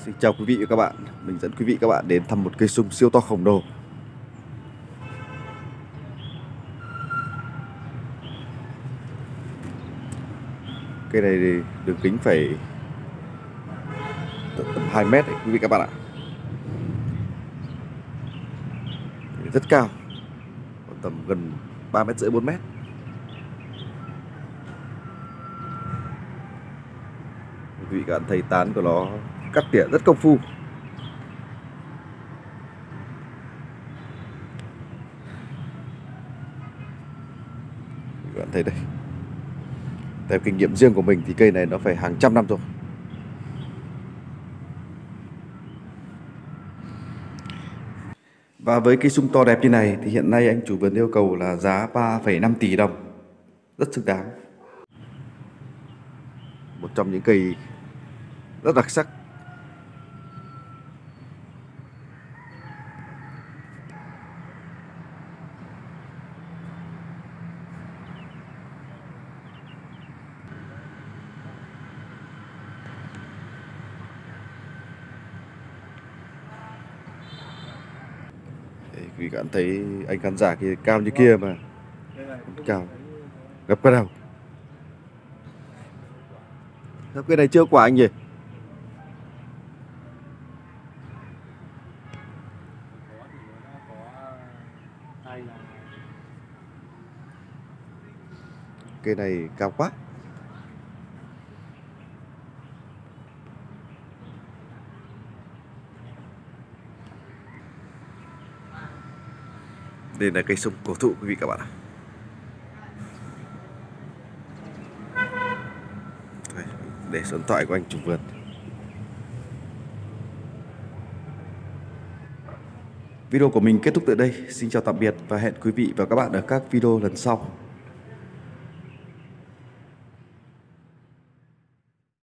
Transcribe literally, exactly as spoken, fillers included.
Xin chào quý vị và các bạn. Mình dẫn quý vị và các bạn đến thăm một cây sung siêu to khổng lồ. Cây này thì đường kính phải tầm hai mét đấy quý vị các bạn ạ. Rất cao, tầm gần ba mét rưỡi bốn mét. Quý vị các bạn thấy tán của nó cắt tỉa rất công phu. Các bạn thấy đây. Theo kinh nghiệm riêng của mình thì cây này nó phải hàng trăm năm rồi. Và với cây sung to đẹp như này thì hiện nay anh chủ vườn yêu cầu là giá ba phẩy năm tỷ đồng. Rất xứng đáng. Một trong những cây rất đặc sắc. Quý bạn thấy anh khán giả kia cao như kia mà cao gấp cái đầu. Sao cây này chưa quả anh nhỉ? Cây này cao quá. Đây là cây sung cổ thụ quý vị các bạn ạ. Để số điện thoại của anh chủ vườn. Video của mình kết thúc tại đây. Xin chào tạm biệt và hẹn quý vị và các bạn ở các video lần sau.